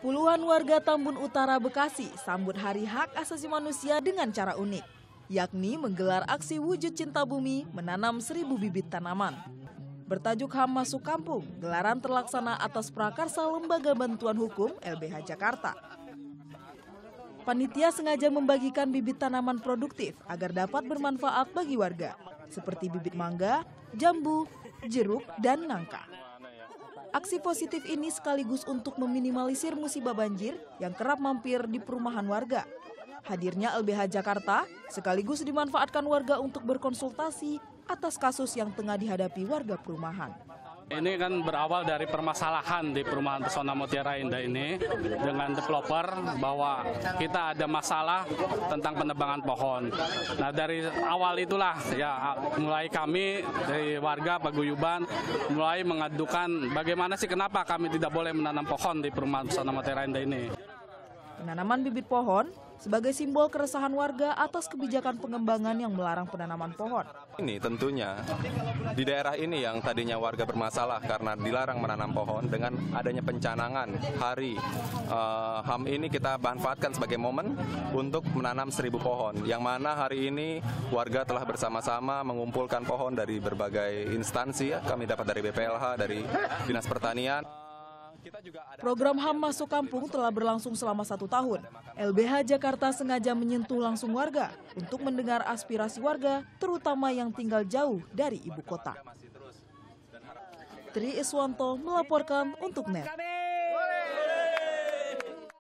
Puluhan warga Tambun Utara, Bekasi sambut Hari Hak Asasi Manusia dengan cara unik, yakni menggelar aksi wujud cinta bumi menanam 1000 bibit tanaman. Bertajuk HAM Masuk Kampung, gelaran terlaksana atas prakarsa Lembaga Bantuan Hukum LBH Jakarta. Panitia sengaja membagikan bibit tanaman produktif agar dapat bermanfaat bagi warga, seperti bibit mangga, jambu, jeruk, dan nangka. Aksi positif ini sekaligus untuk meminimalisir musibah banjir yang kerap mampir di perumahan warga. Hadirnya LBH Jakarta sekaligus dimanfaatkan warga untuk berkonsultasi atas kasus yang tengah dihadapi warga perumahan. Ini kan berawal dari permasalahan di perumahan Pesona Mutiara Indah ini dengan developer bahwa kita ada masalah tentang penebangan pohon. Nah dari awal itulah ya mulai kami dari warga paguyuban mulai mengadukan bagaimana sih kenapa kami tidak boleh menanam pohon di perumahan Pesona Mutiara Indah ini. Penanaman bibit pohon sebagai simbol keresahan warga atas kebijakan pengembangan yang melarang penanaman pohon. Ini tentunya di daerah ini yang tadinya warga bermasalah karena dilarang menanam pohon, dengan adanya pencanangan hari HAM ini kita manfaatkan sebagai momen untuk menanam 1000 pohon. Yang mana hari ini warga telah bersama-sama mengumpulkan pohon dari berbagai instansi, ya. Kami dapat dari BPLH, dari Dinas Pertanian. Program HAM Masuk Kampung telah berlangsung selama 1 tahun. LBH Jakarta sengaja menyentuh langsung warga untuk mendengar aspirasi warga, terutama yang tinggal jauh dari ibu kota. Tri Iswanto melaporkan untuk NET.